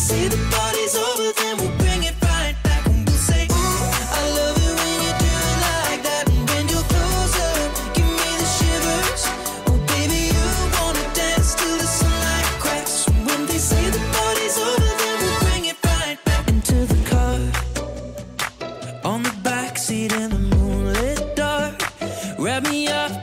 say the party's over, then we'll bring it right back. And we'll say, ooh, I love it when you do it like that. And when you're closer, give me the shivers. Oh baby, you wanna dance till the sunlight cracks. And when they say the party's over, then we'll bring it right back. Into the car, on the backseat in the moonlit dark, wrap me up